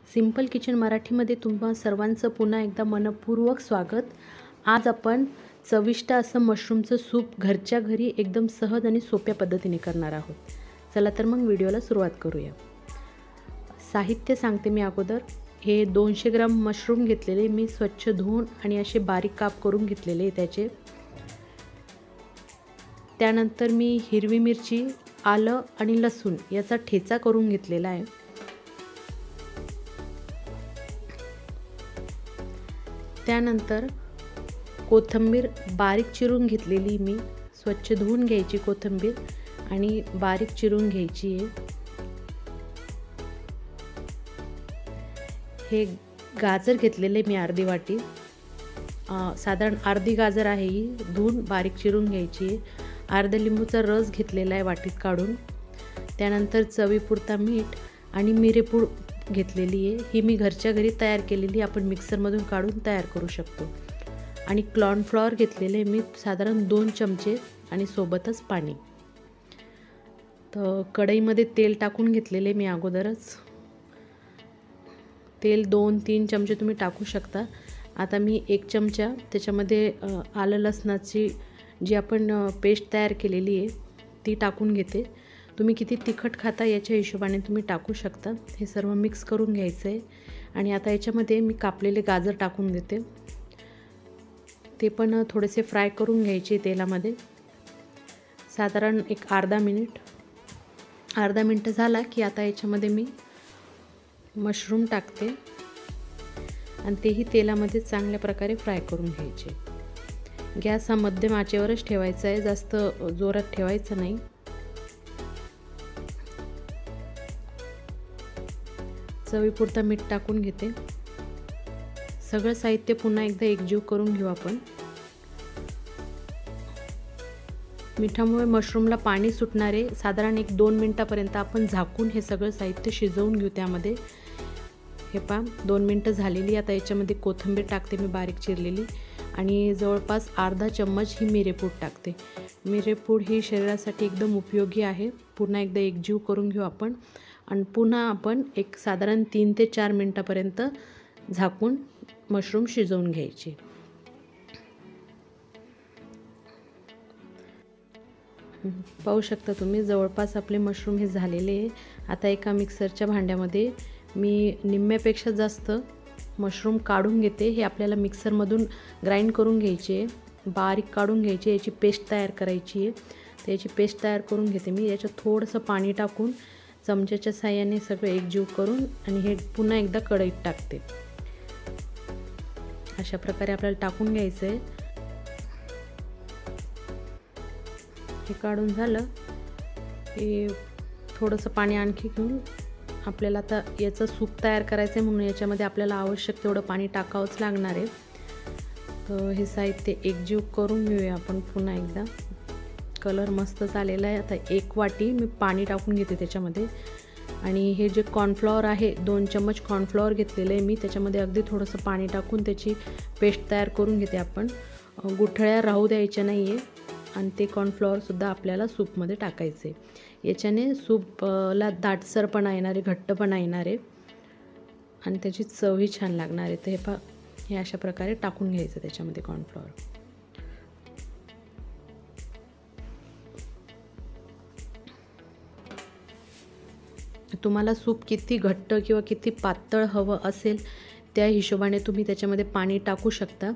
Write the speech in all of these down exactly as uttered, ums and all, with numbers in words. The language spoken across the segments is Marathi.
सिंपल किचन मराठीमध्ये तुम्हा सर्वांचं पुन्हा एकदा मनपूर्वक स्वागत। आज आपण चविष्ट असं मशरूमचं सूप घरच्या घरी एकदम सहज आणि सोप्या पद्धतीने करणार आहोत। चला तर मग व्हिडिओला सुरुवात करूया। साहित्य सांगते मी अगोदर। हे दोनशे ग्राम मशरूम घेतलेले मी स्वच्छ धुवून आणि असे बारीक काप करून घेतलेले त्याचे। त्यानंतर मी हिरवी मिरची, आलं आणि लसूण याचा ठेचा करून घेतलेला आहे। त्यानंतर कोथिंबीर बारीक चिरून घेतलेली मी, स्वच्छ धुवून घ्यायची कोथिंबीर आणि बारीक चिरून घ्यायची आहे। हे गाजर घेतलेले मी अर्धी वाटी, साधारण अर्धी गाजर आहे ही, धुवून बारीक चिरून घ्यायची आहे। अर्धा लिंबूचा रस घेतलेला आहे वाटीत काढून। त्यानंतर चवीपुरता मीठ आणि मिरेपूड घेतलेली आहे। ही मी घरच्या घरी तयार केलेली, आपण मिक्सरमधून काढून तयार करू शकतो। आणि कॉर्नफ्लॉवर घेतलेले मी साधारण दोन चमचे आणि सोबतच पाणी। तर कढईमध्ये तेल टाकून घेतलेले मी अगोदरच। तेल दोन तीन चमचे तुम्ही टाकू शकता। आता मी एक चमचा त्याच्यामध्ये आलं लसणाची जी आपण पेस्ट तयार केलेली आहे ती टाकून घेते। तुम्ही किती तिखट खाता याच्या हिशोबाने तुम्ही टाकू शकता। हे सर्व मिक्स करून घ्यायचं आहे। आणि आता याच्यामध्ये मी कापलेले गाजर टाकून देते। ते पण थोडेसे फ्राय करून घ्यायचे तेलामध्ये, साधारण एक अर्धा मिनिट अर्धा मिनटं झाला की आता याच्यामध्ये मी मशरूम टाकते आणि तेही तेलामध्ये चांगल्या प्रकारे फ्राय करून घ्यायचे। गॅस हा मध्यम आचेवरच ठेवायचा आहे, जास्त जोरात ठेवायचं नाही। चवीपुरता मीठ टाकून घेते। सगळं साहित्य पुन्हा एकदा एकजीव करून घेऊ आपण। मिठामुळे मशरूमला पाणी सुटणारे साधारण एक दोन मिनिटापर्यंत आपण झाकून हे सगळं साहित्य शिजवून घेऊ त्यामध्ये। हे पहा दोन मिनटं झालेली। आता याच्यामध्ये कोथिंबीर टाकते मी बारीक चिरलेली आणि जवळपास अर्धा चम्मच ही मिरेपूड टाकते। मिरेपूड ही शरीरासाठी एकदम उपयोगी आहे। पुन्हा एकदा एकजीव करून घेऊ आपण आणि पुन्हा आपण एक साधारण तीन ते चार मिनटापर्यंत झाकून मशरूम शिजवून घ्यायचे। पाहू शकता तुम्ही जवळपास आपले मशरूम हे झालेले आहे। आता एका मिक्सरच्या भांड्यामध्ये मी निम्म्यापेक्षा जास्त मशरूम काढून घेते। हे आपल्याला मिक्सरमधून ग्राइंड करून घ्यायचे, बारीक काढून घ्यायचे, याची पेस्ट तयार करायची आहे। तर याची पेस्ट तयार करून घेते मी। याच्यात थोडंसं पाणी टाकून चमच्याच्या साहाय्याने सगळं एकजीव करून आणि हे पुन्हा एकदा कढईत टाकते। अशा प्रकारे आपल्याला टाकून घ्यायचं आहे। हे काढून झालं की थोडंसं पाणी आणखी घेऊन आपल्याला आता याचं सूप तयार करायचं आहे, म्हणून याच्यामध्ये आपल्याला आवश्यक तेवढं पाणी टाकावंच लागणार आहे। तर हे साहित्य एकजीव करून घेऊया आपण पुन्हा एकदा। कलर मस्त झालेला आहे। आता एक वाटी मी पाणी टाकून घेते त्याच्यामध्ये आणि हे जे कॉर्नफ्लॉवर आहे दोन चम्मच कॉर्नफ्लॉवर घेतलेलं आहे मी, त्याच्यामध्ये अगदी थोडंसं पाणी टाकून त्याची पेस्ट तयार करून घेते आपण। गुठळ्या राहू द्यायच्या नाही आहे आणि ते कॉर्नफ्लॉवरसुद्धा आपल्याला सूपमध्ये टाकायचे। याच्याने सूपला दाटसरपणा येणार आहे, घट्टपणा येणार आहे आणि त्याची चवही छान लागणार आहे। तर हे पा हे अशा प्रकारे टाकून घ्यायचं त्याच्यामध्ये कॉर्नफ्लॉवर। तुम्हाला सूप किती घट्ट किंवा किती पातळ हवं असेल त्या हिशोबाने तुम्ही त्याच्यामध्ये पाणी टाकू शकता।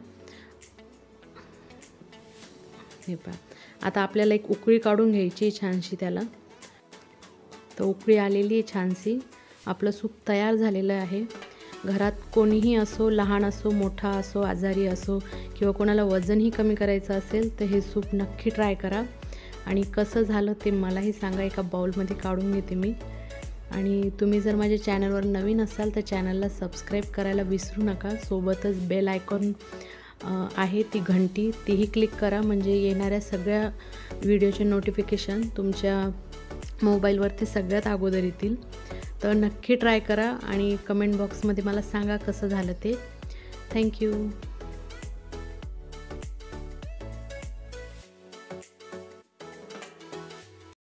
हे पहा आता आपल्याला एक उकळी काढून घ्यायची छानशी त्याला। तर उकळी आलेली आहे छानशी, आपलं सूप तयार झालेलं आहे। घरात कोणीही असो, लहान असो, मोठा असो, आजारी असो किंवा कोणाला वजनही कमी करायचं असेल तर हे सूप नक्की ट्राय करा आणि कसं झालं ते मलाही सांगा। एका बाउलमध्ये काढून घेते मी। आणि तुम्ही जर माझ्या चॅनलवर नवीन असाल तर चॅनलला सबस्क्राईब करायला विसरू नका। सोबतच बेल आयकॉन आहे ती घंटी, तीही क्लिक करा, म्हणजे येणाऱ्या सगळ्या व्हिडिओचे नोटिफिकेशन तुमच्या मोबाईलवरती सगळ्यात अगोदर येतील। तर नक्की ट्राय करा आणि कमेंट बॉक्समध्ये मला सांगा कसं झालं ते। थँक्यू।